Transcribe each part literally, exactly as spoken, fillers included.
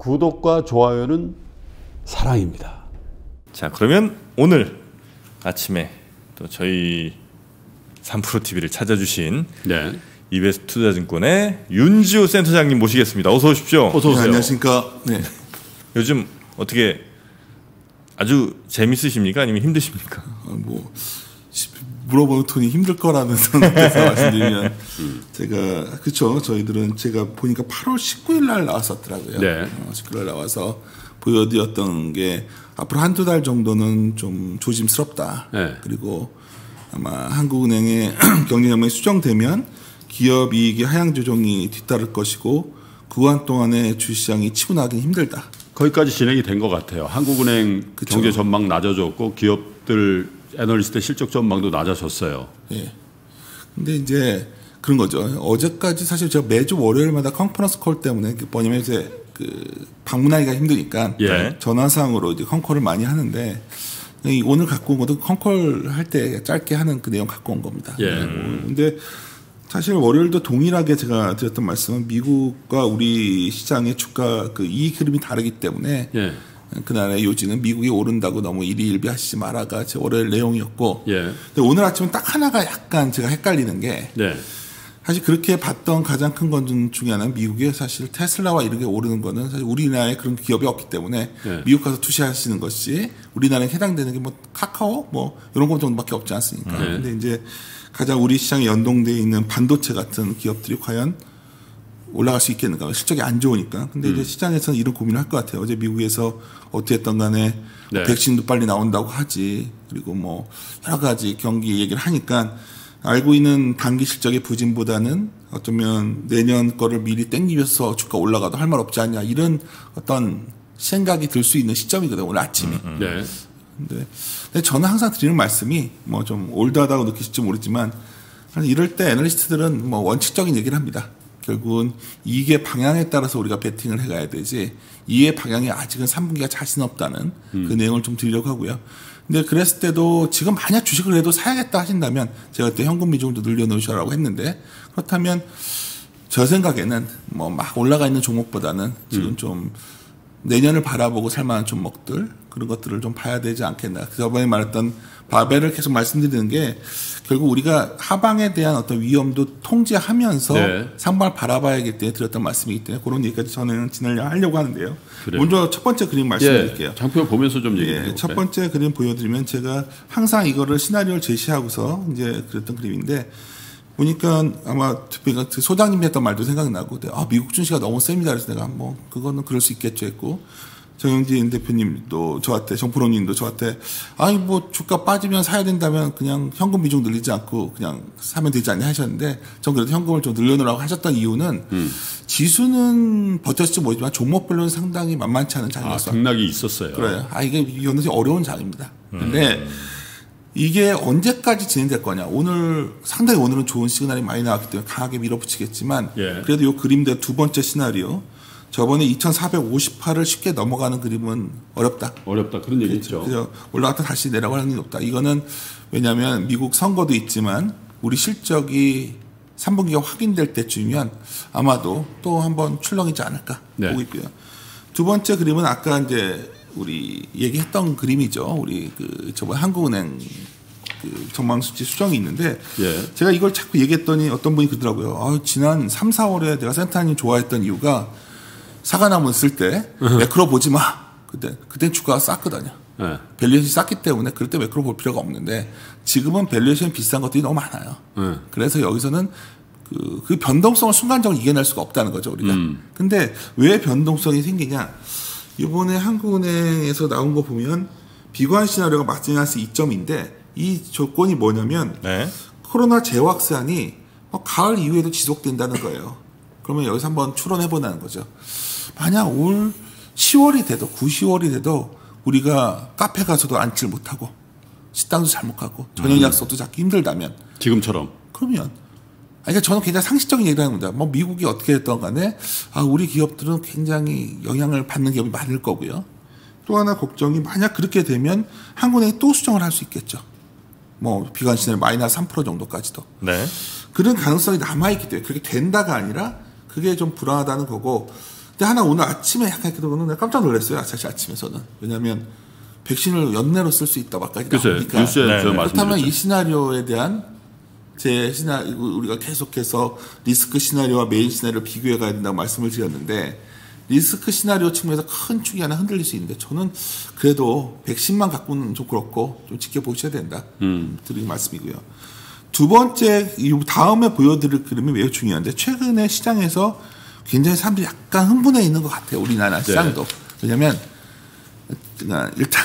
구독과 좋아요는 사랑입니다. 자, 그러면 오늘 아침에 또 저희 삼프로티비를 찾아주신 네. 이비에스 투자증권의 윤지호 센터장님 모시겠습니다. 어서 오십시오. 어서 오세요. 네, 안녕하십니까. 네. 요즘 어떻게 아주 재밌으십니까? 아니면 힘드십니까? 어, 뭐 물어보는 톤이 힘들 거라는 생각에서 말씀드리면 음. 제가 그렇죠. 저희들은 제가 보니까 팔월 십구일 날 나왔었더라고요. 네. 어, 십구일 날 나와서 보여드렸던 게 앞으로 한두 달 정도는 좀 조심스럽다. 네. 그리고 아마 한국은행의 경제장면이 수정되면 기업 이익의 하향 조정이 뒤따를 것이고 그간 동안에 주시장이 치고 나가기 힘들다. 거기까지 진행이 된 것 같아요. 한국은행 그쵸. 경제 전망 낮아졌고 기업들 애널리스트 실적 전망도 낮아졌어요. 예. 근데 이제 그런 거죠. 어제까지 사실 제가 매주 월요일마다 컨퍼런스 콜 때문에 뭐냐면 이제 그 방문하기가 힘드니까 예. 전화상으로 이제 컨콜을 많이 하는데 오늘 갖고 온 것도 컨콜 할 때 짧게 하는 그 내용 갖고 온 겁니다. 예. 근데 사실 월요일도 동일하게 제가 드렸던 말씀은 미국과 우리 시장의 주가 그 이익 흐름이 다르기 때문에 예. 그날의 요지는 미국이 오른다고 너무 일희일비하시지 마라가 제 월요일 내용이었고 예. 근데 오늘 아침은 딱 하나가 약간 제가 헷갈리는 게 네. 사실 그렇게 봤던 가장 큰 건 중에 하나는 미국의 사실 테슬라와 이런 게 오르는 거는 사실 우리나라에 그런 기업이 없기 때문에 네. 미국 가서 투자하시는 것이 우리나라에 해당되는 게 뭐 카카오 뭐 이런 것 정도밖에 없지 않습니까? 네. 근데 이제 가장 우리 시장에 연동되어 있는 반도체 같은 기업들이 과연 올라갈 수 있겠는가? 실적이 안 좋으니까. 근데 음. 이제 시장에서는 이런 고민을 할 것 같아요. 어제 미국에서 어떻게 했던 간에 네. 백신도 빨리 나온다고 하지. 그리고 뭐 여러 가지 경기 얘기를 하니까 알고 있는 단기 실적의 부진보다는 어쩌면 내년 거를 미리 땡기면서 주가 올라가도 할 말 없지 않냐. 이런 어떤 생각이 들 수 있는 시점이거든요. 오늘 아침에. 음, 음. 네. 근데, 근데 저는 항상 드리는 말씀이 뭐 좀 올드하다고 느끼실지 모르지만 이럴 때 애널리스트들은 뭐 원칙적인 얘기를 합니다. 결국은 이익의 방향에 따라서 우리가 베팅을 해가야 되지 이의 방향이 아직은 삼 분기가 자신 없다는 음. 그 내용을 좀 드리려고 하고요. 근데 그랬을 때도 지금 만약 주식을 해도 사야겠다 하신다면 제가 그때 현금 비중을 좀 늘려놓으셔라고 했는데 그렇다면 저 생각에는 뭐 막 올라가 있는 종목보다는 지금 음. 좀 내년을 바라보고 살만한 종목들 그런 것들을 좀 봐야 되지 않겠나. 저번에 말했던 바벨을 계속 말씀드리는 게 결국 우리가 하방에 대한 어떤 위험도 통제하면서 네. 상방을 바라봐야겠기 때문에 드렸던 말씀이기 때문에 그런 얘기까지 저는 진행하려고 하는데요. 그래요. 먼저 첫 번째 그림 말씀드릴게요. 예. 장표 보면서 좀 얘기해 예, 첫 번째 그림 보여드리면 제가 항상 이거를 시나리오를 제시하고서 이제 그랬던 그림인데 보니까 아마 소장님이 했던 말도 생각나고 아 미국 증시가 너무 셉니다. 그래서 내가 뭐 그거는 그럴 수 있겠죠 했고 정영진 대표님도 저한테 정프로님도 저한테 아니 뭐 주가 빠지면 사야 된다면 그냥 현금 비중 늘리지 않고 그냥 사면 되지 않냐 하셨는데 전 그래도 현금을 좀 늘려놓으라고 하셨던 이유는 음. 지수는 버텼을지 모르지만 종목별로는 상당히 만만치 않은 장이었어요. 아, 등락이 있었어요. 그래요. 아 이게 이거는 어려운 장입니다. 근데 음. 이게 언제까지 진행될 거냐. 오늘 상당히 오늘은 좋은 시그널이 많이 나왔기 때문에 강하게 밀어붙이겠지만 예. 그래도 이 그림대 두 번째 시나리오 저번에 이천사백오십팔을 쉽게 넘어가는 그림은 어렵다. 어렵다. 그런 얘기 있죠. 그래서 올라갔다 다시 내려갈 확률이 높다. 이거는 왜냐하면 미국 선거도 있지만 우리 실적이 삼 분기가 확인될 때쯤이면 아마도 또 한번 출렁이지 않을까 네. 보고 있고요. 두 번째 그림은 아까 이제 우리 얘기했던 그림이죠. 우리 그 저번 한국은행 그 전망수치 수정이 있는데 예. 제가 이걸 자꾸 얘기했더니 어떤 분이 그러더라고요. 아, 지난 삼, 사월에 내가 센터님 좋아했던 이유가 사과나무 쓸 때 매크로 보지 마. 그때 그때 주가가 쌌거든요. 네. 밸류에이션이 쌌기 때문에 그럴 때 매크로 볼 필요가 없는데 지금은 밸류에이션이 비싼 것들이 너무 많아요. 네. 그래서 여기서는 그, 그 변동성을 순간적으로 이겨낼 수가 없다는 거죠 우리가. 음. 근데 왜 변동성이 생기냐? 이번에 한국은행에서 나온 거 보면 비관 시나리오가 마이너스 이 점인데 이 조건이 뭐냐면 네. 코로나 재확산이 가을 이후에도 지속된다는 거예요. 그러면 여기서 한번 추론해보자는 거죠. 만약 올 시월이 돼도 구, 시월이 돼도 우리가 카페 가서도 앉질 못하고 식당도 잘 못 가고 저녁 음. 약속도 잡기 힘들다면 지금처럼 그러면 그러니까 저는 굉장히 상식적인 얘기를 하는 겁니다. 뭐 미국이 어떻게 됐던 간에 아 우리 기업들은 굉장히 영향을 받는 기업이 많을 거고요. 또 하나 걱정이 만약 그렇게 되면 한국은행이 또 수정을 할 수 있겠죠. 뭐 비관 시나리오 마이너스 삼 퍼센트 정도까지도. 네. 그런 가능성이 남아있기 때문에 그렇게 된다가 아니라 그게 좀 불안하다는 거고 근데 하나 오늘 아침에 약간 이렇게 들어보는 내가 깜짝 놀랐어요. 사실 아침에서는. 왜냐하면 백신을 연내로 쓸 수 있다고까지 나오니까. 뉴스에 네, 네. 그렇다면 이 말씀드렸죠. 시나리오에 대한 제 시나리오 우리가 계속해서 리스크 시나리오와 메인 시나리오를 비교해 가야 된다고 말씀을 드렸는데 리스크 시나리오 측면에서 큰 축이 하나 흔들릴 수 있는데 저는 그래도 백신만 갖고는 좀 그렇고 좀 지켜보셔야 된다. 음. 드리는 말씀이고요. 두 번째 이 다음에 보여드릴 그림이 매우 중요한데 최근에 시장에서 굉장히 사람들이 약간 흥분해 있는 것 같아요. 우리나라 시장도. 네. 왜냐하면 일단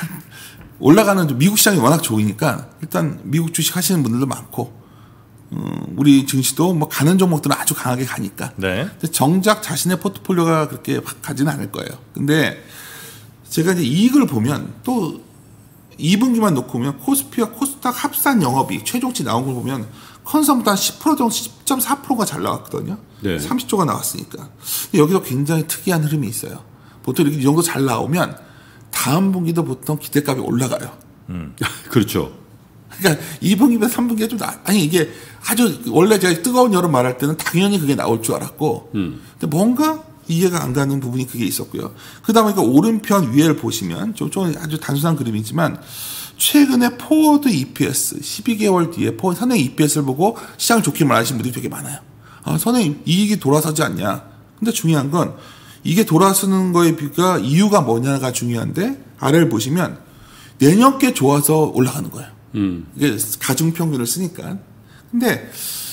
올라가는 미국 시장이 워낙 좋으니까 일단 미국 주식 하시는 분들도 많고 음, 우리 증시도 뭐 가는 종목들은 아주 강하게 가니까. 네. 근데 정작 자신의 포트폴리오가 그렇게 확 가지는 않을 거예요. 근데 제가 이제 이익을 보면 또 이 분기만 놓고 보면 코스피와 코스닥 합산 영업이익 최종치 나온 걸 보면 컨섬도 한 십 퍼센트 정도 십 점 사 퍼센트가 잘 나왔거든요. 네. 삼십 조가 나왔으니까. 근데 여기서 굉장히 특이한 흐름이 있어요. 보통 이렇게 이 정도 잘 나오면 다음 분기도 보통 기대값이 올라가요. 음. 그렇죠. 그러니까 이 분기보다 삼 분기가 좀 나, 아니 이게 아주 원래 제가 뜨거운 여름 말할 때는 당연히 그게 나올 줄 알았고, 음. 근데 뭔가 이해가 안 가는 부분이 그게 있었고요. 그 다음에 그 오른편 위에를 보시면 좀, 좀 아주 단순한 그림이지만 최근에 포워드 이피에스 십이 개월 뒤에 포워드 선행 이피에스를 보고 시장을 좋게 말하시는 분들이 되게 많아요. 아, 선행 이익이 돌아서지 않냐. 근데 중요한 건 이게 돌아서는 거에 비가 이유가 뭐냐가 중요한데 아래를 보시면 내년께 좋아서 올라가는 거예요. 음. 이게 가중평균을 쓰니까. 근데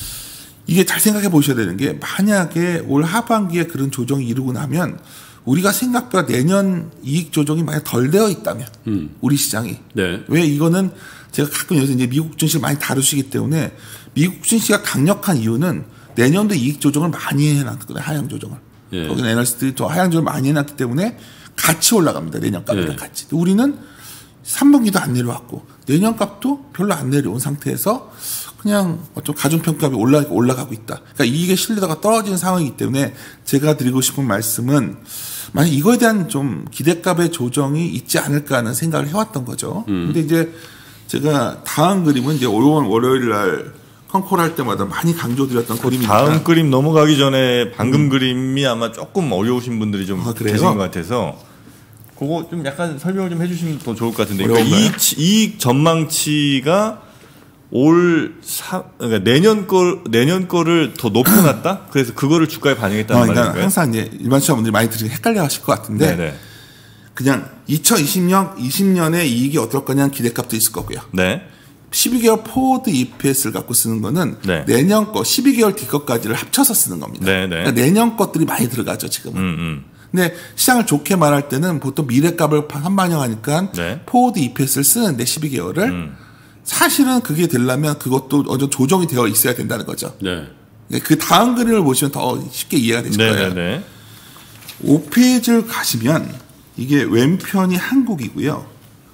이게 잘 생각해 보셔야 되는 게 만약에 올 하반기에 그런 조정이 이루고 나면 우리가 생각보다 내년 이익 조정이 만약 덜 되어 있다면 음. 우리 시장이. 네. 왜 이거는 제가 가끔 여기서 이제 미국 증시를 많이 다루시기 때문에 미국 증시가 강력한 이유는 내년도 이익 조정을 많이 해놨거든요. 하향 조정을. 예. 거기는 애널리스트들이 또 하향 조정을 많이 해놨기 때문에 같이 올라갑니다. 내년 값이랑 예. 같이. 우리는 삼 분기도 안 내려왔고 내년 값도 별로 안 내려온 상태에서 그냥 좀 가중평가값이 올라, 올라가고 있다. 그러니까 이익의 신뢰도가 떨어지는 상황이기 때문에 제가 드리고 싶은 말씀은 만약 이거에 대한 좀 기대값의 조정이 있지 않을까 하는 생각을 해왔던 거죠. 음. 근데 이제 제가 다음 그림은 이제 오월 월요일 날 컨콜 할 때마다 많이 강조드렸던 그림입니다. 다음 그림 넘어가기 전에 방금 음. 그림이 아마 조금 어려우신 분들이 좀 아, 계신 것 같아서 그거 좀 약간 설명을 좀 해주시면 더 좋을 것 같은데. 그러니까 이익, 이익 전망치가 올 사, 그러니까 내년 걸, 내년 거를 더 높여놨다? 그래서 그거를 주가에 반영했다는 어, 그러니까 말인가요? 항상 이제 일반 시청자분들이 많이 들으시고 헷갈려 하실 것 같은데. 네네. 그냥 이천이십 년, 이십 년에 이익이 어떨 거냐는 기대값도 있을 거고요. 네. 십이 개월 포워드 이피에스를 갖고 쓰는 거는 네. 내년 거, 십이 개월 뒤 것까지를 합쳐서 쓰는 겁니다. 네네. 그러니까 내년 것들이 많이 들어가죠, 지금은. 음, 음. 근데 시장을 좋게 말할 때는 보통 미래값을 한반영하니까 네. 포워드 이피에스를 쓰는데 십이 개월을 음. 사실은 그게 되려면 그것도 어느 조정이 되어 있어야 된다는 거죠. 네. 그 다음 그림을 보시면 더 쉽게 이해가 되실 네, 거예요. 네, 네. 오 페이지를 가시면 이게 왼편이 한국이고요.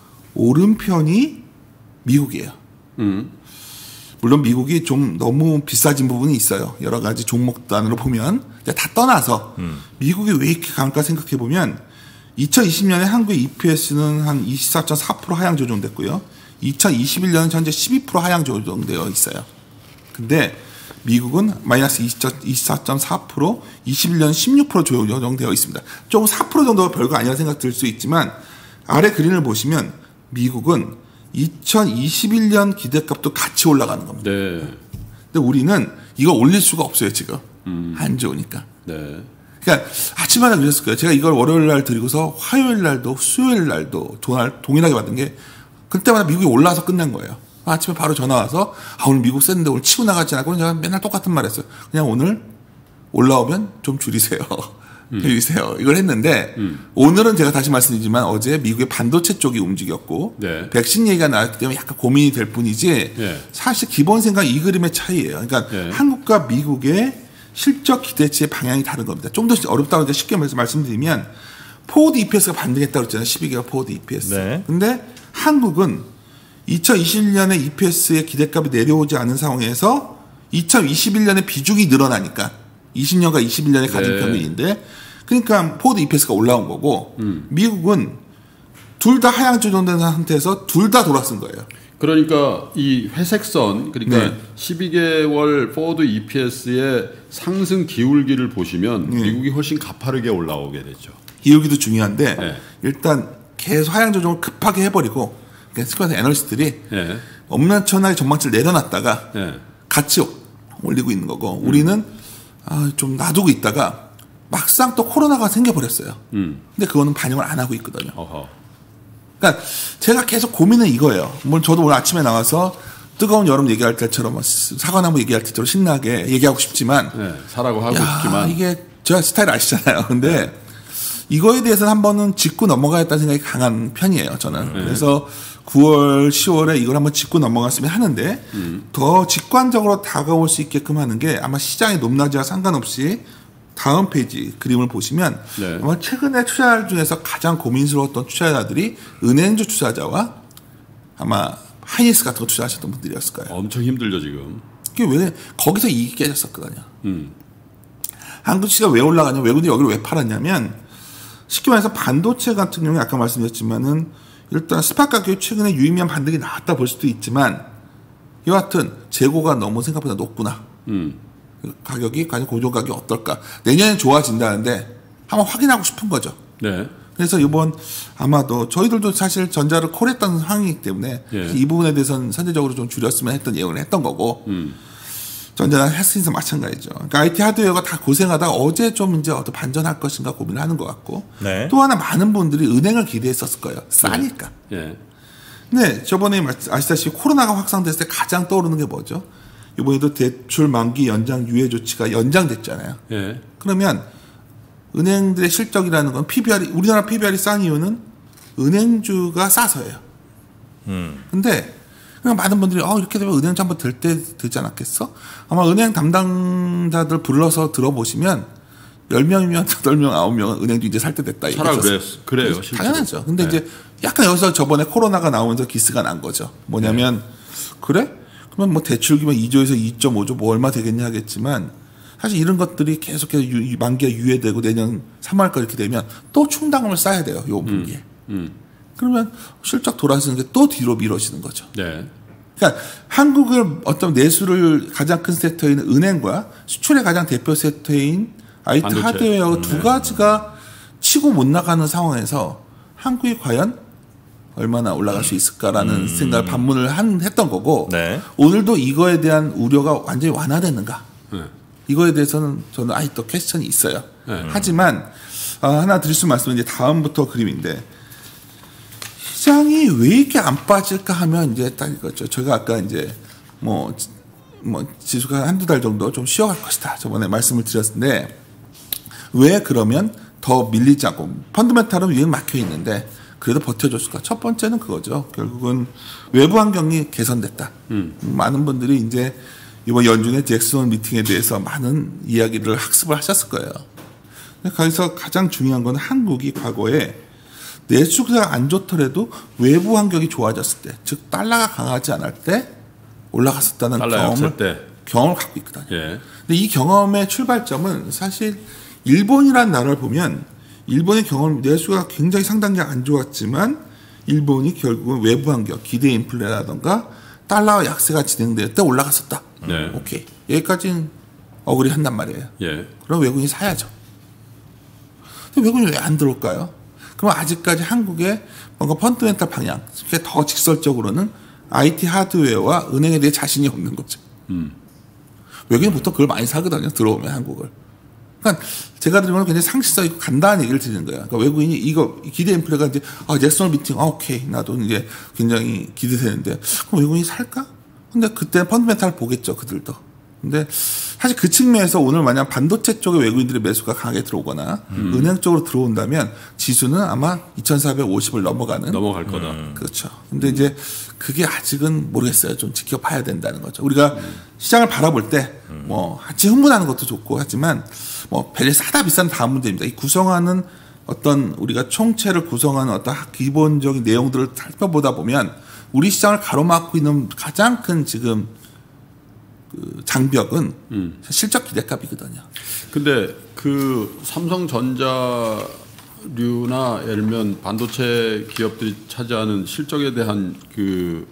오른편이 미국이에요. 음. 물론 미국이 좀 너무 비싸진 부분이 있어요. 여러 가지 종목단으로 보면. 다 떠나서 음. 미국이 왜 이렇게 강할까 생각해 보면 이천이십 년에 한국의 이피에스는 한 이십사 점 사 퍼센트 하향 조정됐고요. 이천이십일 년은 현재 십이 퍼센트 하향 조정되어 있어요. 근데 미국은 마이너스 이십사 점 사 퍼센트, 이십일 년은 십육 퍼센트 조정되어 있습니다. 조금 사 퍼센트 정도가 별거 아니라 생각 들 수 있지만 아래 그림을 보시면 미국은 이천이십일 년 기대값도 같이 올라가는 겁니다. 네. 근데 우리는 이거 올릴 수가 없어요, 지금. 음. 안 좋으니까. 네. 그러니까 아침마다 그랬을 거예요. 제가 이걸 월요일 날 드리고서 화요일 날도 수요일 날도 동일하게 받은 게 그때마다 미국이 올라와서 끝난 거예요. 아침에 바로 전화 와서 아 오늘 미국 셌는데 오늘 치고 나가지 않고 제가 맨날 똑같은 말 했어요. 그냥 오늘 올라오면 좀 줄이세요. 음. 줄이세요. 이걸 했는데 음. 오늘은 제가 다시 말씀드리지만 어제 미국의 반도체 쪽이 움직였고 네. 백신 얘기가 나왔기 때문에 약간 고민이 될 뿐이지 네. 사실 기본 생각 이 그림의 차이예요. 그러니까 네. 한국과 미국의 실적 기대치의 방향이 다른 겁니다. 좀 더 어렵다고 쉽게 말씀드리면 포워드 이피에스가 반등했다고 그랬잖아요. 십이 개월 포워드 이피에스. 네. 근데 한국은 이천이십일 년에 이피에스의 기대값이 내려오지 않은 상황에서 이천이십일 년에 비중이 늘어나니까 이십 년과 이십일 년의 가중평균인데 네. 그러니까 포워드 이피에스가 올라온 거고 음. 미국은 둘 다 하향 조정된 상태에서 둘 다 돌아선 거예요. 그러니까 이 회색선 그러니까 네. 십이 개월 포워드 이피에스의 상승 기울기를 보시면 네. 미국이 훨씬 가파르게 올라오게 되죠. 기울기도 중요한데 네. 일단 계속 하향 조정을 급하게 해버리고 그래서 애널리스트들이 네. 엄청나게 전망치를 내려놨다가 네. 같이 올리고 있는 거고 음. 우리는 아, 좀 놔두고 있다가 막상 또 코로나가 생겨버렸어요. 음. 근데 그거는 반영을 안 하고 있거든요. 어허. 그러니까 제가 계속 고민은 이거예요. 물론 저도 오늘 아침에 나와서 뜨거운 여름 얘기할 때처럼 사과나무 얘기할 때처럼 신나게 얘기하고 싶지만 네, 사라고 하고 야, 싶지만 이게 제가 스타일 아시잖아요. 근데 네. 이거에 대해서는 한번은 짚고 넘어가야겠다는 생각이 강한 편이에요. 저는. 네. 그래서 구월, 시월에 이걸 한번 짚고 넘어갔으면 하는데 음. 더 직관적으로 다가올 수 있게끔 하는 게 아마 시장의 높낮이와 상관없이 다음 페이지 그림을 보시면 네. 아마 최근에 투자자 중에서 가장 고민스러웠던 투자자들이 은행주 투자자와 아마 하이닉스 같은 거 투자하셨던 분들이었을 거예요. 엄청 힘들죠 지금. 그게 왜 거기서 이익이 깨졌었거든요. 음. 한국 시가 왜 올라가냐, 외국인이 여기를 왜 팔았냐면 쉽게 말해서 반도체 같은 경우에 아까 말씀드렸지만은 일단 스팟 가격이 최근에 유의미한 반등이 나왔다 볼 수도 있지만 여하튼 재고가 너무 생각보다 높구나. 음. 가격이 과연 고정 가격이 어떨까? 내년에 좋아진다는데 한번 확인하고 싶은 거죠. 네. 그래서 이번 아마도 저희들도 사실 전자를 콜했던 상황이기 때문에 예. 이 부분에 대해서는 선제적으로 좀 줄였으면 했던 예언을 했던 거고 음. 전자나 헬스인사 마찬가지죠. 그러니까 아이티 하드웨어가 다 고생하다가 어제 좀 이제 어떤 반전할 것인가 고민을 하는 것 같고 네. 또 하나 많은 분들이 은행을 기대했었을 거예요. 싸니까. 예. 예. 네, 저번에 아시다시피 코로나가 확산됐을 때 가장 떠오르는 게 뭐죠? 이번에도 대출 만기 연장 유예 조치가 연장됐잖아요. 예. 그러면 은행들의 실적이라는 건 피비알이 우리나라 피비알이 싼 이유는 은행주가 싸서예요. 음. 근데 그냥 많은 분들이 어 이렇게 되면 은행주 한번 들 때 되지 않았겠어? 아마 은행 담당자들 불러서 들어보시면 열 명이면 여덟 명, 아홉 명은 은행주 이제 살 때 됐다. 차라리 그래요. 그래요. 당연하죠. 근데 네. 이제 약간 여기서 저번에 코로나가 나오면서 기스가 난 거죠. 뭐냐면 네. 그래? 그러면 뭐 대출기만 이 조에서 이 점 오 조 뭐 얼마 되겠냐 하겠지만 사실 이런 것들이 계속해서 유, 만기가 유예되고 내년 삼월까지 이렇게 되면 또 충당금을 쌓아야 돼요. 요 분기에. 음, 음. 그러면 실적 돌아서는 게 또 뒤로 미뤄지는 거죠. 네. 그러니까 한국을 어떤 내수를 가장 큰 섹터인 은행과 수출의 가장 대표 섹터인 아이티 반도체. 하드웨어 음. 두 가지가 치고 못 나가는 상황에서 한국이 과연 얼마나 올라갈 수 있을까라는 음. 생각을 반문을 한, 했던 거고 네. 오늘도 이거에 대한 우려가 완전히 완화됐는가 네. 이거에 대해서는 저는 아직도 퀘스천이 있어요. 네. 하지만 어, 하나 드릴 수 말씀은 이제 다음부터 그림인데 시장이 왜 이렇게 안 빠질까 하면 이제 딱 이거죠. 제가 아까 이제 뭐, 뭐 지수가 한두 달 정도 좀 쉬어갈 것이다. 저번에 말씀을 드렸는데 왜 그러면 더 밀리지 않고 펀드멘탈은 위에 막혀 있는데 그래도 버텨줬을까? 첫 번째는 그거죠. 결국은 외부 환경이 개선됐다. 음. 많은 분들이 이제 이번 연준의 잭슨 미팅에 대해서 많은 이야기를 학습을 하셨을 거예요. 거기서 가장 중요한 건 한국이 과거에 내수가 안 좋더라도 외부 환경이 좋아졌을 때, 즉 달러가 강하지 않을 때 올라갔었다는 경험을 때. 경험을 갖고 있거든요. 예. 근데 이 경험의 출발점은 사실 일본이라는 나라를 보면 일본의 경험 내수가 굉장히 상당히 안 좋았지만 일본이 결국은 외부 환경, 기대 인플레라던가 달러 약세가 진행될 때 올라갔었다. 네. 오케이. 여기까지는 어그리 한단 말이에요. 예. 그럼 외국인이 사야죠. 근데 외국인이 왜 안 들어올까요? 그럼 아직까지 한국의 뭔가 펀드멘탈 방향, 더 직설적으로는 아이티 하드웨어와 은행에 대해 자신이 없는 거죠. 음. 외국인은 보통 그걸 많이 사거든요. 들어오면 한국을. 그러니까 제가 들으면 굉장히 상식성 있고 간단한 얘기를 드리는 거예요. 그러니까 외국인이 이거 기대 인플레가 이제 아, 잭슨 미팅, 아, 오케이. 나도 이제 굉장히 기대되는데 그럼 외국인이 살까? 근데 그때 펀드멘탈 보겠죠. 그들도. 근데 사실 그 측면에서 오늘 만약 반도체 쪽에 외국인들의 매수가 강하게 들어오거나 음. 은행 쪽으로 들어온다면 지수는 아마 이천사백오십을 넘어가는 넘어갈 거다. 음. 그렇죠. 근데 음. 이제 그게 아직은 모르겠어요. 좀 지켜봐야 된다는 거죠. 우리가 음. 시장을 바라볼 때 뭐 같이 흥분하는 것도 좋고 하지만 뭐 벨리 싸다 비싼 다음 문제입니다. 이 구성하는 어떤 우리가 총체를 구성하는 어떤 기본적인 내용들을 살펴보다 보면 우리 시장을 가로막고 있는 가장 큰 지금 그 장벽은 음. 실적 기대값이거든요. 근데 그 삼성전자류나 예를 들면 반도체 기업들이 차지하는 실적에 대한 그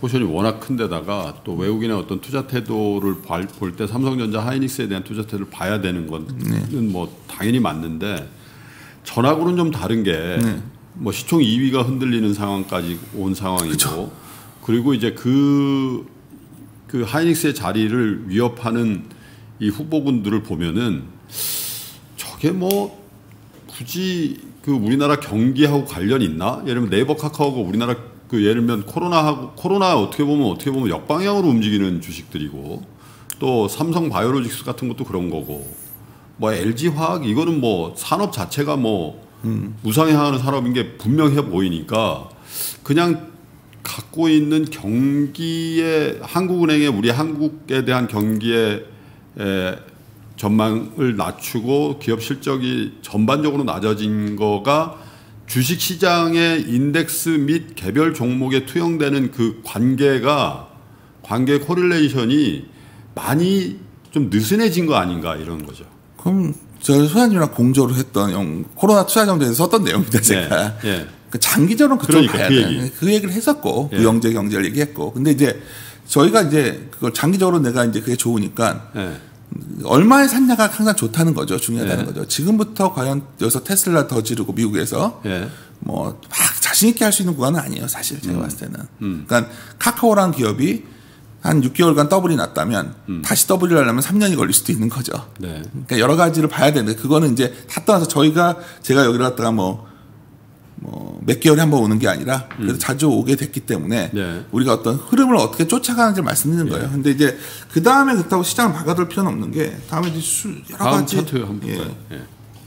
포션이 워낙 큰데다가 또 외국인의 어떤 투자 태도를 볼 때 삼성전자, 하이닉스에 대한 투자 태도를 봐야 되는 건 네. 뭐 당연히 맞는데 전하고는 좀 다른 게 뭐 네. 시총 이 위가 흔들리는 상황까지 온 상황이고 그쵸. 그리고 이제 그, 그 하이닉스의 자리를 위협하는 이 후보군들을 보면은 저게 뭐 굳이 그 우리나라 경기하고 관련이 있나? 예를 들면 네이버, 카카오가 우리나라 그 예를 들면 코로나하고 코로나 어떻게 보면 어떻게 보면 역방향으로 움직이는 주식들이고 또 삼성 바이오로직스 같은 것도 그런 거고 뭐 엘지 화학 이거는 뭐 산업 자체가 뭐 음. 무상향하는 산업인 게 분명해 보이니까 그냥 갖고 있는 경기의 한국은행의 우리 한국에 대한 경기의 에, 전망을 낮추고 기업 실적이 전반적으로 낮아진 거가 주식시장의 인덱스 및 개별 종목에 투영되는 그 관계가 관계 코릴레이션이 많이 좀 느슨해진 거 아닌가 이런 거죠. 그럼 저 소장님이랑 공조를 했던 영, 코로나 투자정책에서 썼던 내용입니다. 제가 네, 네. 그 장기적으로 그쪽을 그러니까, 봐야 그 돼. 얘기. 그 얘기를 했었고 네. 부영제 경제를 얘기했고 근데 이제 저희가 이제 그걸 장기적으로 내가 이제 그게 좋으니까. 네. 얼마에 샀냐가 항상 좋다는 거죠. 중요하다는 네. 거죠. 지금부터 과연 여기서 테슬라 더 지르고 미국에서 네. 뭐 막 자신 있게 할 수 있는 구간은 아니에요. 사실 제가 음. 봤을 때는. 음. 그러니까 카카오라는 기업이 한 육 개월간 더블이 났다면 음. 다시 더블이 하려면 삼 년이 걸릴 수도 있는 거죠. 네. 그러니까 여러 가지를 봐야 되는데 그거는 이제 다 떠나서 저희가 제가 여기를 갔다가 뭐 뭐 몇 개월에 한 번 오는 게 아니라 그래도 음. 자주 오게 됐기 때문에 네. 우리가 어떤 흐름을 어떻게 쫓아가는지 말씀드리는 거예요. 근데 네. 이제 그 다음에 그렇다고 시장을 막아둘 필요는 없는 게 다음에 이제 수, 여러 다음 가지 차트 한번 예. 예.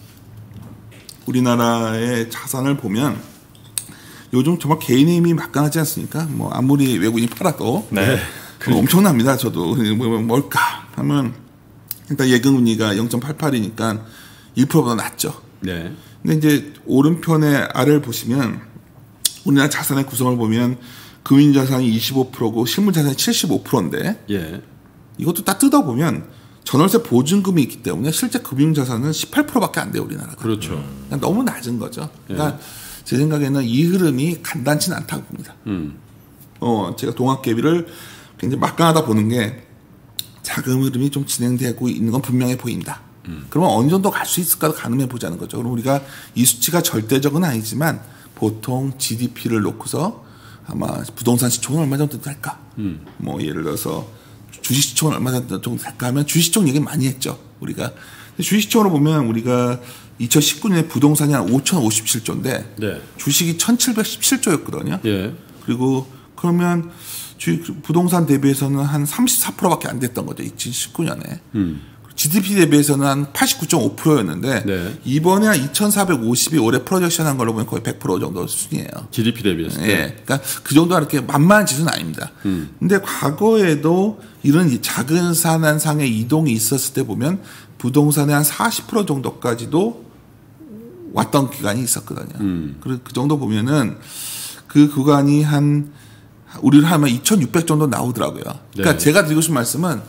우리나라의 자산을 보면 요즘 정말 개인의 힘이 막강하지 않습니까? 뭐 아무리 외국인이 팔아도 네. 그러니까. 엄청납니다. 저도 뭘까 하면 일단 예금금리가 영 점 팔팔이니까 일 퍼센트보다 낮죠. 네. 근데 이제 오른편에 아래를 보시면 우리나라 자산의 구성을 보면 금융자산이 이십오 퍼센트고 실물자산이 칠십오 퍼센트인데 예. 이것도 딱 뜯어보면 전월세 보증금이 있기 때문에 실제 금융자산은 십팔 퍼센트밖에 안 돼요. 우리나라가. 그렇죠. 그러니까 너무 낮은 거죠. 그러니까 예. 제 생각에는 이 흐름이 간단치는 않다고 봅니다. 음. 어, 제가 동학개비를 굉장히 막강하다 보는 게 자금 흐름이 좀 진행되고 있는 건 분명해 보인다. 음. 그러면 어느 정도 갈 수 있을까 가늠해 보자는 거죠. 그럼 우리가 이 수치가 절대적은 아니지만 보통 지디피를 놓고서 아마 부동산 시총은 얼마 정도 될까? 음. 뭐 예를 들어서 주식 시총은 얼마 정도 될까 하면 주식 시총 얘기 많이 했죠. 우리가 주식 시총으로 보면 우리가 이천십구 년에 부동산이 한 오천오십칠 조인데 네. 주식이 천칠백십칠 조였거든요. 예. 그리고 그러면 주식 부동산 대비해서는 한 삼십사 퍼센트밖에 안 됐던 거죠. 이천십구 년에. 음. 지디피 대비해서는 한 팔십구 점 오 퍼센트였는데 네. 이번에 한 이천사백오십이 올해 프로젝션 한 걸로 보면 거의 백 퍼센트 정도 수준이에요. 지디피 대비했을 때. 예. 그러니까 그 정도가 이렇게 만만한 지수는 아닙니다. 음. 근데 과거에도 이런 작은 산안상의 이동이 있었을 때 보면 부동산의 한 사십 퍼센트 정도까지도 왔던 기간이 있었거든요. 음. 그, 그 정도 보면은 그 구간이 한 우리를 하면 이천육백 정도 나오더라고요. 그러니까 네. 제가 드리고 싶은 말씀은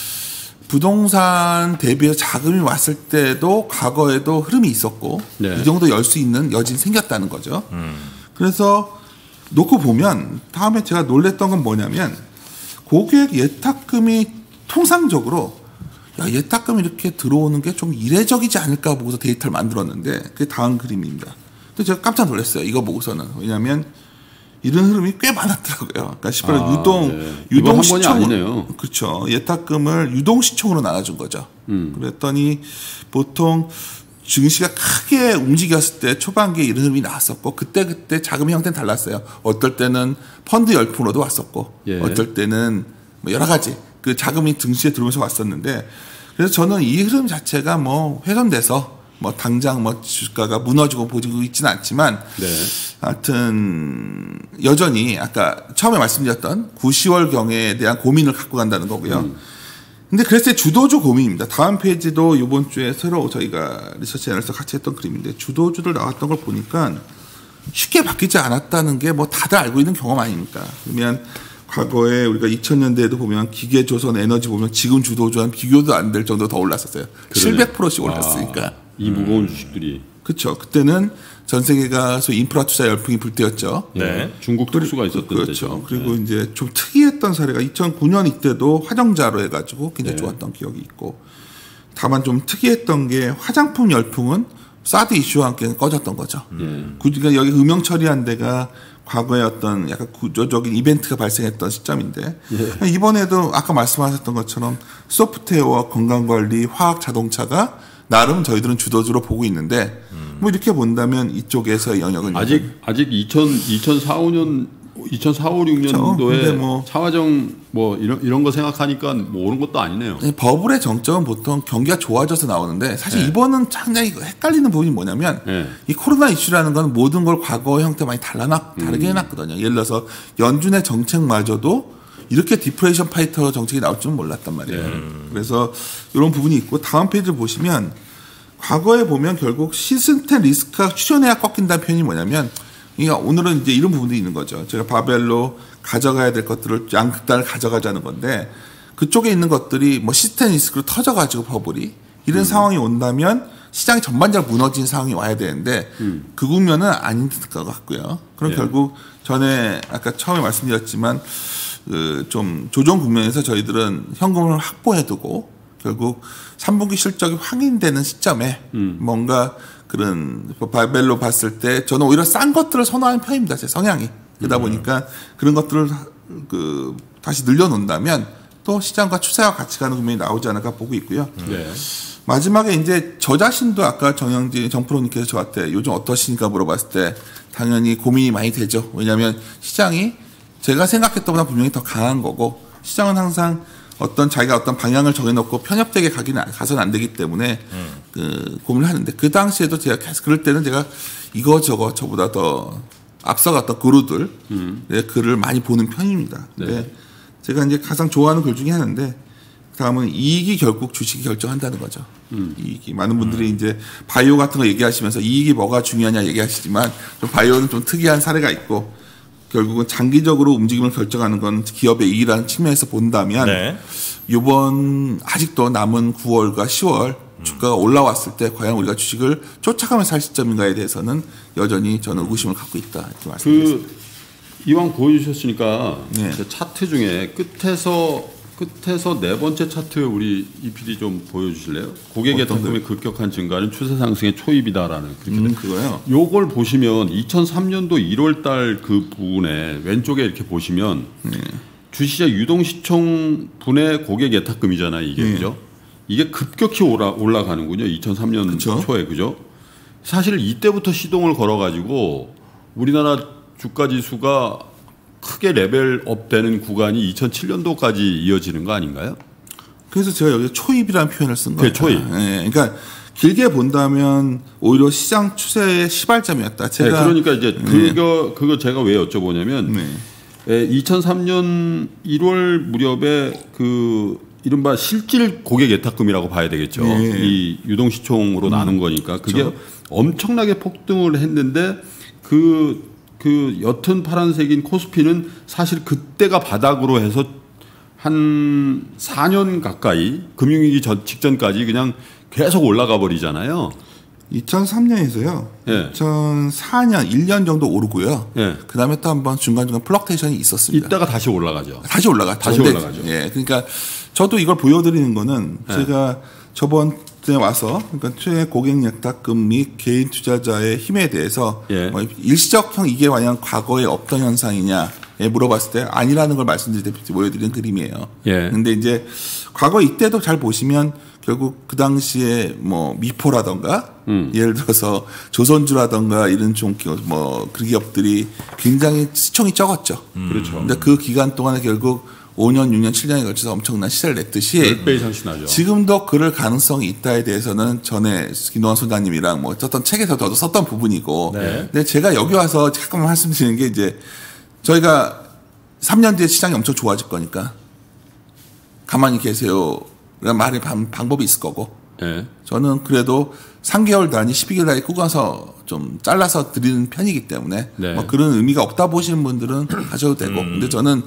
부동산 대비해서 자금이 왔을 때도 과거에도 흐름이 있었고 네. 이 정도 열 수 있는 여진이 생겼다는 거죠. 음. 그래서 놓고 보면 다음에 제가 놀랬던 건 뭐냐면 고객 예탁금이 통상적으로 야, 예탁금이 이렇게 들어오는 게 좀 이례적이지 않을까 보고서 데이터를 만들었는데 그게 다음 그림입니다. 근데 제가 깜짝 놀랐어요. 이거 보고서는. 왜냐하면 이런 흐름이 꽤 많았더라고요. 그러니까 십팔 아, 유동 네. 유동 시총 그렇죠. 예탁금을 유동 시총으로 나눠준 거죠. 음. 그랬더니 보통 증시가 크게 움직였을 때 초반기에 이런 흐름이 나왔었고 그때 그때 자금 형태는 달랐어요. 어떨 때는 펀드 열풍으로도 왔었고 예. 어떨 때는 뭐 여러 가지 그 자금이 증시에 들어오면서 왔었는데 그래서 저는 이 흐름 자체가 뭐 훼손돼서 뭐 당장 뭐 주가가 무너지고 보지고 있지는 않지만 네. 하여튼 여전히 아까 처음에 말씀드렸던 구, 시월 경에 대한 고민을 갖고 간다는 거고요. 음. 근데 그랬을 때 주도주 고민입니다. 다음 페이지도 이번 주에 새로 저희가 리서치 애널리스트 같이 했던 그림인데 주도주들 나왔던 걸 보니까 쉽게 바뀌지 않았다는 게 뭐 다들 알고 있는 경험 아닙니까? 그러면 과거에 우리가 이천 년대에도 보면 기계조선 에너지 보면 지금 주도주와는 비교도 안 될 정도 더 올랐었어요. 그러네. 칠백 퍼센트씩 올랐으니까. 아, 이 무거운 주식들이. 그렇죠. 그때는 전 세계가 소위 인프라 투자 열풍이 불때였죠. 네. 중국 특수가 있었던 그렇죠. 때죠. 그리고 네. 이제 좀 특이했던 사례가 이천구 년 이때도 화정자로 해가지고 굉장히 네. 좋았던 기억이 있고, 다만 좀 특이했던 게 화장품 열풍은 사드 이슈와 함께 꺼졌던 거죠. 음. 그러니까 여기 음영 처리한 데가 과거에 어떤 약간 구조적인 이벤트가 발생했던 시점인데 예. 이번에도 아까 말씀하셨던 것처럼 소프트웨어와 건강관리, 화학 자동차가 나름 저희들은 주도주로 보고 있는데 음. 뭐 이렇게 본다면 이쪽에서의 영역은 아직 아직 이천사, 오 년 이천사, 오, 육 년도에 뭐 차화정 뭐 이런 이런 거 생각하니까 뭐 옳은 것도 아니네요. 버블의 정점은 보통 경기가 좋아져서 나오는데 사실 네. 이번은 상당히 헷갈리는 부분이 뭐냐면 네. 이 코로나 이슈라는 건 모든 걸 과거의 형태 많이 달라놨 다르게 음. 해놨거든요. 예를 들어서 연준의 정책마저도 이렇게 디프레이션 파이터 정책이 나올 줄은 몰랐단 말이에요. 네. 그래서 이런 부분이 있고 다음 페이지를 보시면 과거에 보면 결국 시스템 리스크가 추천해야 꺾인다는 표현이 뭐냐면 그러니까 오늘은 이제 이런 부분도 있는 거죠. 제가 바벨로 가져가야 될 것들을 양극단을 가져가자는 건데 그쪽에 있는 것들이 뭐 시스템 리스크로 터져가지고 버블이 이런 음. 상황이 온다면 시장이 전반적으로 무너진 상황이 와야 되는데 음. 그 국면은 아닌 것 같고요. 그럼 예. 결국 전에 아까 처음에 말씀드렸지만 그 좀 조정 국면에서 저희들은 현금을 확보해두고 결국 삼 분기 실적이 확인되는 시점에 음. 뭔가 그런 바벨로 봤을 때 저는 오히려 싼 것들을 선호하는 편입니다. 제 성향이. 그러다 보니까 그런 것들을 그 다시 늘려놓는다면 또 시장과 추세와 같이 가는 국면이 나오지 않을까 보고 있고요. 네. 마지막에 이제 저 자신도 아까 정영진 정프로님께서 저한테 요즘 어떠십니까 물어봤을 때 당연히 고민이 많이 되죠. 왜냐하면 시장이 제가 생각했던 것보다 분명히 더 강한 거고 시장은 항상 어떤 자기가 어떤 방향을 정해놓고 편협되게 가기는 가서는 안 되기 때문에 음. 그 고민을 하는데 그 당시에도 제가 계속 그럴 때는 제가 이거 저거 저보다 더 앞서갔던 그루들 음. 글을 많이 보는 편입니다. 네. 근데 제가 이제 가장 좋아하는 글 중에 하나인데 다음은 이익이 결국 주식이 결정한다는 거죠. 음. 이익이 많은 분들이 음. 이제 바이오 같은 거 얘기하시면서 이익이 뭐가 중요하냐 얘기하시지만 좀 바이오는 좀 특이한 사례가 있고 결국은 장기적으로 움직임을 결정하는 건 기업의 이익이라는 측면에서 본다면 네. 이번 아직도 남은 구월과 시월 음. 주가가 올라왔을 때 과연 우리가 주식을 쫓아가면서 살 시점인가에 대해서는 여전히 저는 의구심을 갖고 있다 이렇게 말씀드렸습니다. 그 이왕 보여주셨으니까 네. 차트 중에 끝에서 끝에서 네 번째 차트 우리 이피디 좀 보여주실래요? 고객 예탁금의 급격한 증가는 추세 상승의 초입이다라는 그렇게 음, 그거요. 요걸 보시면 이천삼 년도 일월 달 그 부분에 왼쪽에 이렇게 보시면 네. 주식시장 유동시총 분의 고객 예탁금이잖아요, 이게 네. 그죠? 이게 급격히 올라 올라가는군요. 이천삼 년 그쵸? 초에 그죠? 사실 이때부터 시동을 걸어가지고 우리나라 주가 지수가 크게 레벨업 되는 구간이 이천칠 년도까지 이어지는 거 아닌가요? 그래서 제가 여기 초입이라는 표현을 쓴 거예요. 초입. 네, 그러니까 길게 본다면 오히려 시장 추세의 시발점이었다. 제가 네, 그러니까 이제 네. 그거 그거 제가 왜 여쭤보냐면 네. 이천삼 년 일월 무렵에 그 이른바 실질 고객 예탁금이라고 봐야 되겠죠. 네. 이 유동시총으로 음. 나눈 거니까 그게 그렇죠. 엄청나게 폭등을 했는데 그 그 옅은 파란색인 코스피는 사실 그때가 바닥으로 해서 한 사 년 가까이 금융위기 전 직전까지 그냥 계속 올라가 버리잖아요. 이천삼 년에서요. 네. 이천사 년 일 년 정도 오르고요. 네. 그 다음에 또 한번 중간중간 플럭테이션이 있었습니다. 이따가 다시 올라가죠. 다시 올라가. 다시 올라가죠. 예. 그러니까 저도 이걸 보여드리는 거는 네. 제가 저번 때 와서 그러니까 최 고객 예탁금 및 개인 투자자의 힘에 대해서 예. 뭐 일시적형 이게 과연 과거에 없던 현상이냐에 물어봤을 때 아니라는 걸 말씀드릴 때 보여드리는 그림이에요. 예. 근데 이제 과거 이때도 잘 보시면 결국 그 당시에 뭐 미포라던가 음. 예를 들어서 조선주라던가 이런 좀 뭐 그 기업들이 굉장히 시총이 적었죠. 음. 그렇죠. 근데 그 기간 동안에 결국 오 년, 육 년, 칠 년에 걸쳐서 엄청난 시세를 냈듯이 십 배 이상씩 나죠. 지금도 그럴 가능성이 있다에 대해서는 전에 김동완 소장님이랑 뭐 썼던 책에서 저도 썼던 부분이고 네. 근데 제가 여기 와서 잠깐만 말씀드리는 게 이제 저희가 삼 년 뒤에 시장이 엄청 좋아질 거니까 가만히 계세요 라는 말이 방법이 있을 거고 네. 저는 그래도 삼 개월 단위, 십이 개월 단위 꾸겨서 좀 잘라서 드리는 편이기 때문에 네. 뭐 그런 의미가 없다 보시는 분들은 하셔도 되고 음. 근데 저는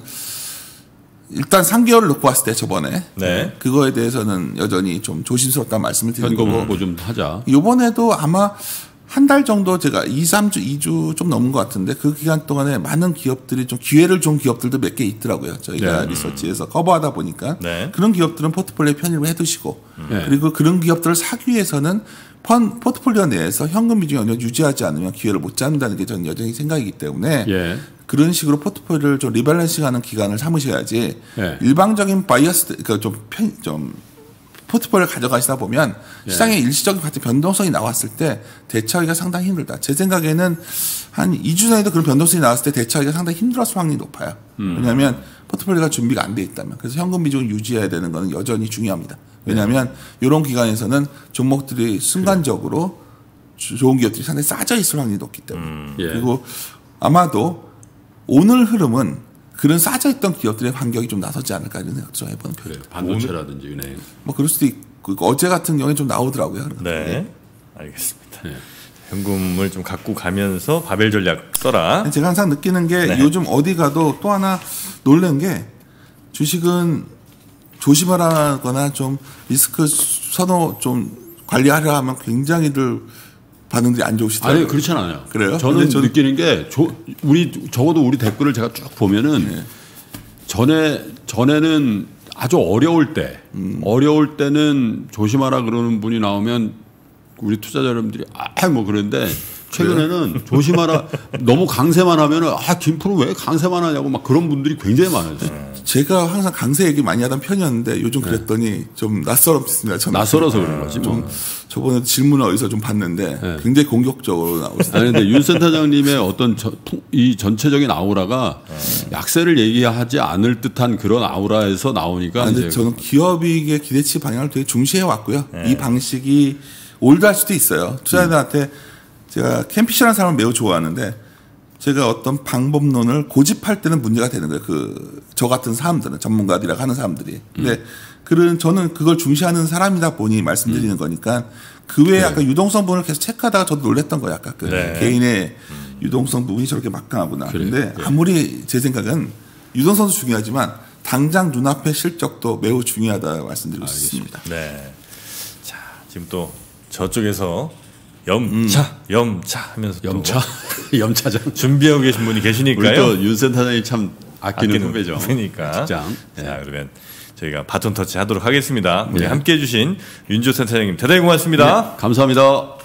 일단 삼 개월을 놓고 왔을 때 저번에 네. 그거에 대해서는 여전히 좀 조심스럽다는 말씀을 드리는 거고 현금 좀 하자. 이번에도 아마 한 달 정도 제가 이, 삼 주, 이 주 좀 넘은 것 같은데 그 기간 동안에 많은 기업들이 좀 기회를 준 기업들도 몇 개 있더라고요. 저희가 네. 리서치에서 커버하다 보니까 네. 그런 기업들은 포트폴리오에 편입을 해두시고 네. 그리고 그런 기업들을 사기 위해서는 펀, 포트폴리오 내에서 현금 비중이 어느 정도 유지하지 않으면 기회를 못 잡는다는 게 저는 여전히 생각이기 때문에 예. 그런 식으로 포트폴리오를 좀 리밸런싱하는 기간을 삼으셔야지 예. 일방적인 바이어스 그러니까 좀, 편, 좀 포트폴리오를 가져가시다 보면 예. 시장에 일시적인 같은 변동성이 나왔을 때 대처하기가 상당히 힘들다. 제 생각에는 한 이 주 전에도 그런 변동성이 나왔을 때 대처하기가 상당히 힘들었을 확률이 높아요. 음. 왜냐하면 포트폴리오가 준비가 안 돼 있다면. 그래서 현금 비중을 유지해야 되는 것은 여전히 중요합니다. 왜냐하면 네. 이런 기간에서는 종목들이 순간적으로 그래. 좋은 기업들이 상당히 싸져 있을 확률이 높기 때문에. 음. 예. 그리고 아마도 오늘 흐름은 그런 싸져있던 기업들의 반격이 좀 나서지 않을까 이런 생각 좀 해보는 편이에요. 반도체라든지 은행. 뭐 그럴 수도 있고 어제 같은 경우에 좀 나오더라고요. 네, 네. 알겠습니다. 네. 현금을 좀 갖고 가면서 바벨 전략 써라. 제가 항상 느끼는 게 네. 요즘 어디 가도 또 하나 놀란 게 주식은 조심하라거나 좀 리스크 선호 좀 관리하려 하면 굉장히들 반응들이 안 좋으시더라고요. 아니 그렇지 않아요. 그래요? 저는 저는 느끼는 게 조, 우리 적어도 우리 댓글을 제가 쭉 보면은 네. 전에 전에는 아주 어려울 때 음. 어려울 때는 조심하라 그러는 분이 나오면 우리 투자자 여러분들이 아 뭐 그런데 최근에는 그래? 조심하라 너무 강세만 하면은 아 김프로 왜 강세만 하냐고 막 그런 분들이 굉장히 많아요. 제가 항상 강세 얘기 많이 하던 편이었는데 요즘 그랬더니 네. 좀 낯설었습니다. 저는. 낯설어서 그런 거지. 뭐. 좀 저번에 질문을 어디서 좀 봤는데 네. 굉장히 공격적으로 나오고 있어요. 아니 근데 윤 센터장님의 어떤 저, 이 전체적인 아우라가 네. 약세를 얘기하지 않을 듯한 그런 아우라에서 나오니까. 근데 저는 기업이익의 기대치 방향을 되게 중시해 왔고요. 네. 이 방식이 올드할 수도 있어요. 투자자들한테 음. 제가 캠피시라는 사람을 매우 좋아하는데 제가 어떤 방법론을 고집할 때는 문제가 되는 거예요. 그 저 같은 사람들은 전문가들이라고 하는 사람들이. 근데 음. 그런 저는 그걸 중시하는 사람이다 보니 말씀드리는 음. 거니까 그 외에 네. 아까 유동성 부분을 계속 체크하다가 저도 놀랬던 거예요. 아까 그 네. 개인의 음. 유동성 부분이 저렇게 막강하구나. 그런데 네. 아무리 제 생각은 유동성도 중요하지만 당장 눈앞의 실적도 매우 중요하다고 말씀드리고 싶습니다. 네. 자 지금 또 저쪽에서 염차, 음. 염차 하면서 염차, 염차장 준비하고 계신 분이 계시니까요. 우리 또 윤 센터장이 참 아끼는, 아끼는 후배죠. 그러니까. 직장. 네. 자 그러면 저희가 바톤 터치 하도록 하겠습니다. 네. 우리 함께해 주신 윤지호 센터장님 대단히 고맙습니다. 네. 감사합니다.